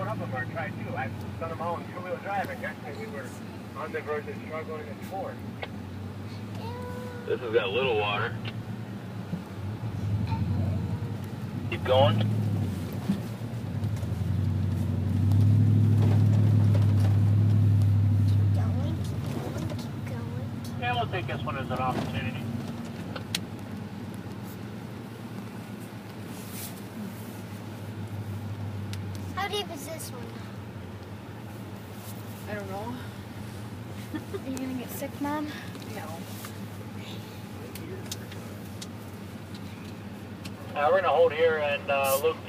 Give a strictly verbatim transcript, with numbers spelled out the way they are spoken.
of them are tried too. I've done them all in two-wheel drive, and yesterday we were on the verge of struggling in four. This has got a little water. Keep going. Keep going, keep going, keep going. Yeah, we'll take this one as an opportunity. How deep is this one? I don't know. Are you gonna get sick, Mom? No. Uh, we're going to hold here and uh, look.